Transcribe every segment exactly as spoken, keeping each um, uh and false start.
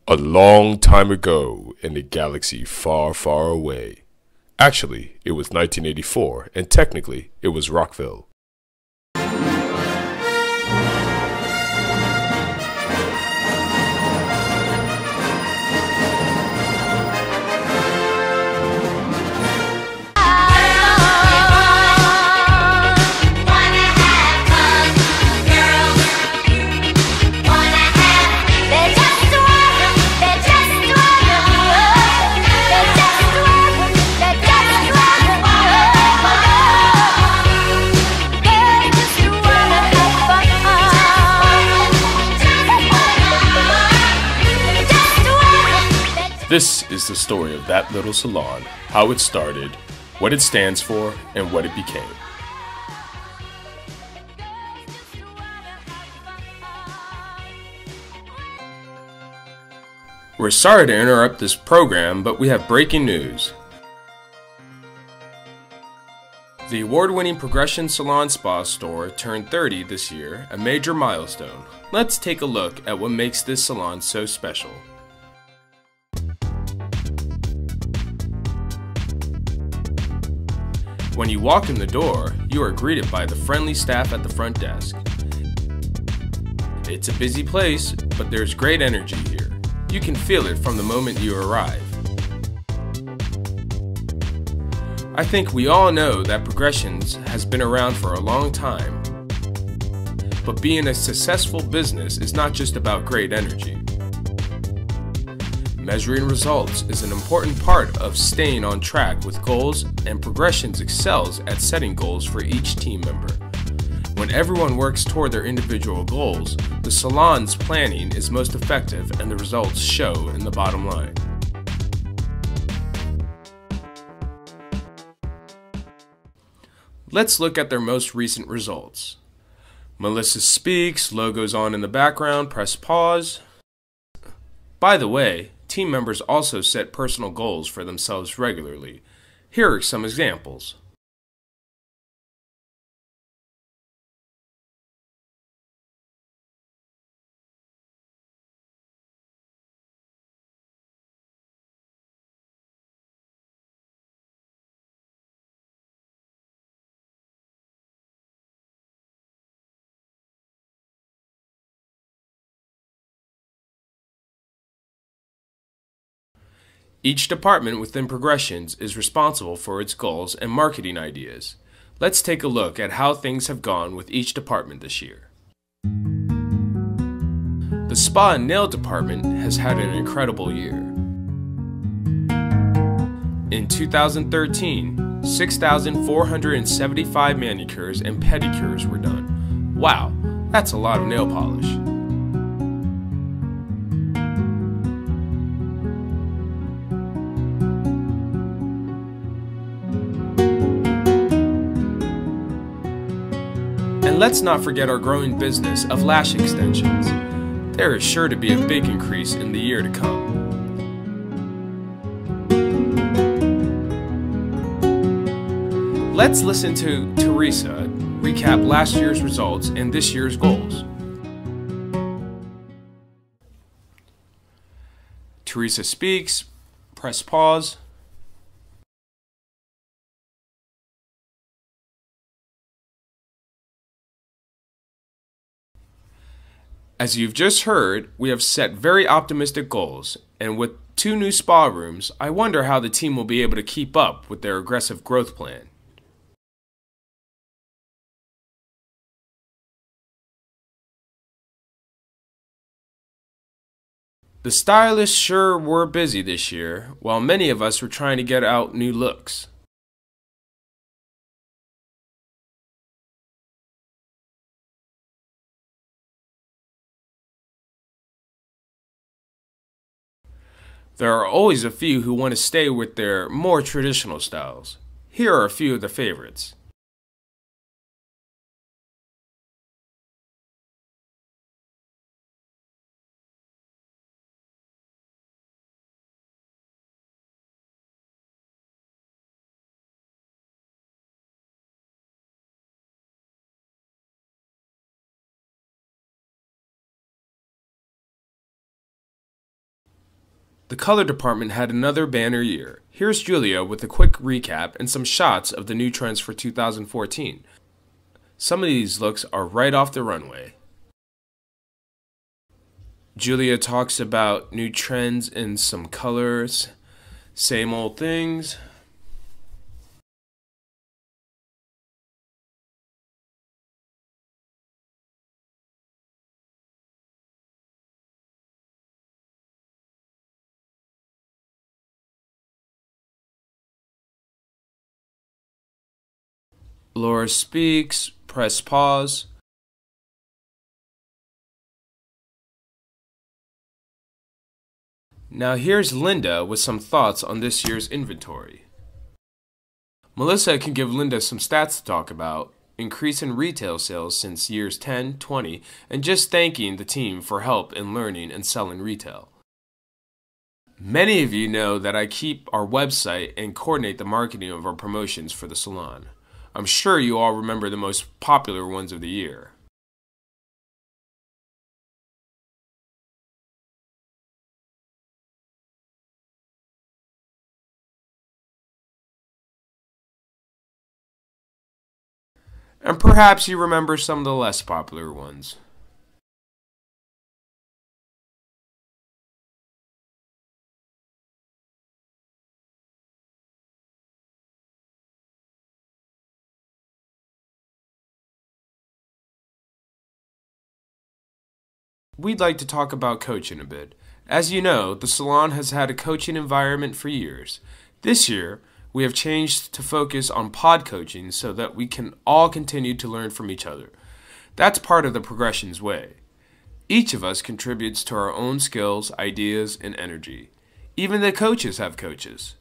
A long time ago in a galaxy far, far away. Actually, it was nineteen eighty-four, and technically, it was Rockville. This is the story of that little salon, how it started, what it stands for, and what it became. We're sorry to interrupt this program, but we have breaking news. The award-winning Progression Salon Spa store turned thirty this year, a major milestone. Let's take a look at what makes this salon so special. When you walk in the door, you are greeted by the friendly staff at the front desk. It's a busy place, but there's great energy here. You can feel it from the moment you arrive. I think we all know that Progressions has been around for a long time. But being a successful business is not just about great energy. Measuring results is an important part of staying on track with goals, and Progressions excels at setting goals for each team member. When everyone works toward their individual goals, the salon's planning is most effective and the results show in the bottom line. Let's look at their most recent results. Melissa speaks, logos on in the background, press pause. By the way, team members also set personal goals for themselves regularly. Here are some examples. Each department within Progressions is responsible for its goals and marketing ideas. Let's take a look at how things have gone with each department this year. The Spa and Nail department has had an incredible year. In two thousand thirteen, six thousand four hundred seventy-five manicures and pedicures were done. Wow, that's a lot of nail polish. And let's not forget our growing business of lash extensions. There is sure to be a big increase in the year to come. Let's listen to Teresa recap last year's results and this year's goals. Teresa speaks, press pause. As you've just heard, we have set very optimistic goals, and with two new spa rooms, I wonder how the team will be able to keep up with their aggressive growth plan. The stylists sure were busy this year, while many of us were trying to get out new looks. There are always a few who want to stay with their more traditional styles. Here are a few of the favorites. The color department had another banner year. Here's Julia with a quick recap and some shots of the new trends for two thousand fourteen. Some of these looks are right off the runway. Julia talks about new trends and some colors. Same old things. Laura speaks. Press pause. Now here's Linda with some thoughts on this year's inventory. Melissa can give Linda some stats to talk about, increase in retail sales since years ten, twenty, and just thanking the team for help in learning and selling retail. Many of you know that I keep our website and coordinate the marketing of our promotions for the salon. I'm sure you all remember the most popular ones of the year. And perhaps you remember some of the less popular ones. We'd like to talk about coaching a bit. As you know, the salon has had a coaching environment for years. This year, we have changed to focus on pod coaching so that we can all continue to learn from each other. That's part of the Progressions way. Each of us contributes to our own skills, ideas, and energy. Even the coaches have coaches.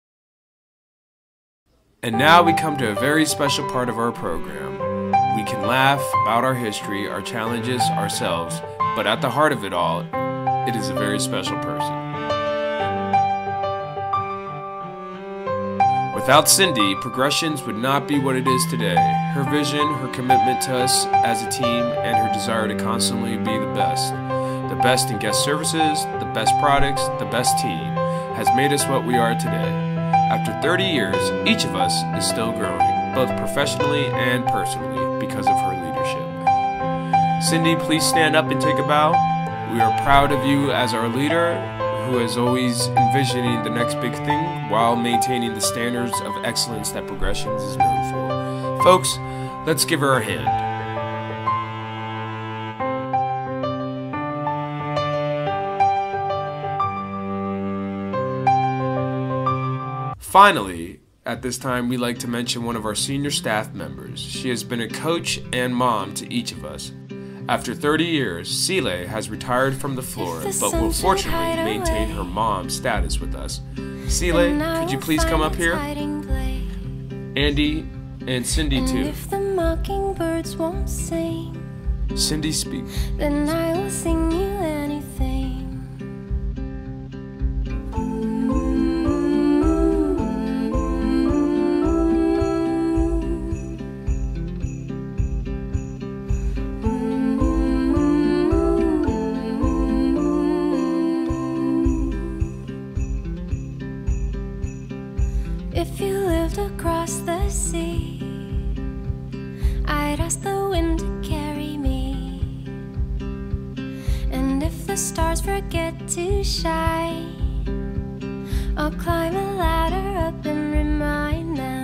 And now we come to a very special part of our program. We can laugh about our history, our challenges, ourselves, but at the heart of it all, it is a very special person. Without Cindy, Progressions would not be what it is today. Her vision, her commitment to us as a team, and her desire to constantly be the best, the best in guest services, the best products, the best team, has made us what we are today. After thirty years, each of us is still growing, both professionally and personally, because of her leadership. Cindy, please stand up and take a bow. We are proud of you as our leader, who is always envisioning the next big thing while maintaining the standards of excellence that Progressions is known for. Folks, let's give her a hand. Finally, at this time, we'd like to mention one of our senior staff members. She has been a coach and mom to each of us. After thirty years, Sile has retired from the floor, but will fortunately maintain her mom status with us. Sile, could you please come up here? Andy and Cindy too. If the mockingbirds won't sing, Cindy, speak. Then I will sing you anything. If you lived across the sea, I'd ask the wind to carry me. And if the stars forget to shine, I'll climb a ladder up and remind them.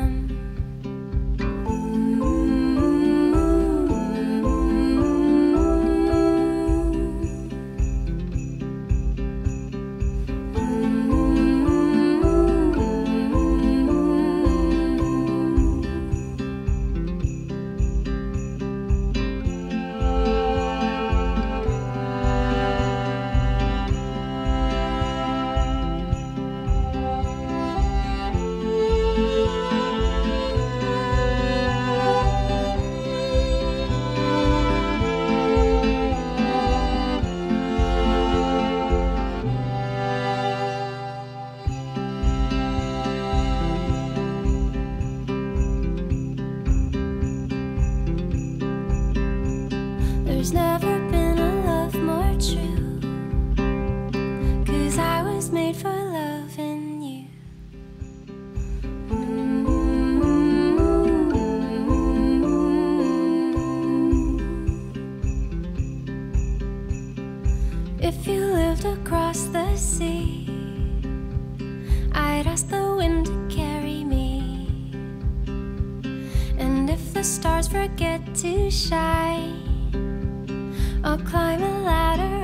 across the sea, I'd ask the wind to carry me. And if the stars forget to shine, I'll climb a ladder